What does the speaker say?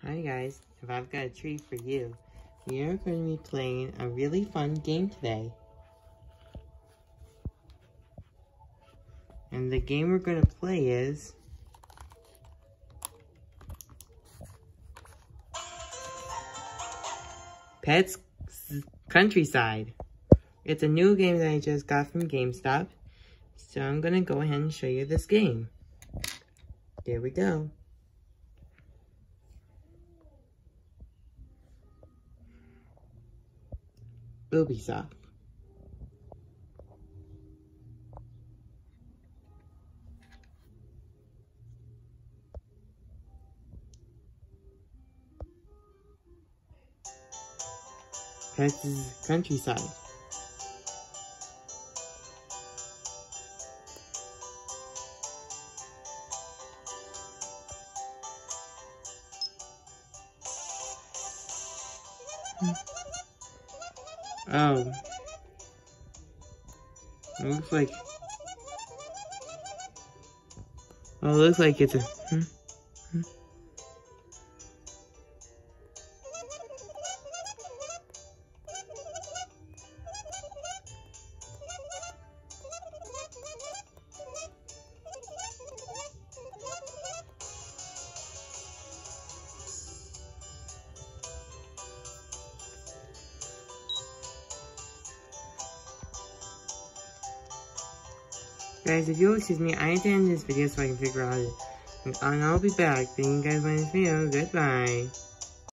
Hi guys, if I've got a treat for you. We are going to be playing a really fun game today. And the game we're going to play is Petz Countryside. It's a new game that I just got from GameStop. So I'm going to go ahead and show you this game. There we go. Ubisoft. Petz Countryside. Oh. It looks like... Oh, it looks like it's a... Guys, if you'll excuse me, I need to end this video so I can figure out it. And I'll be back. Thank you guys for this video. Goodbye.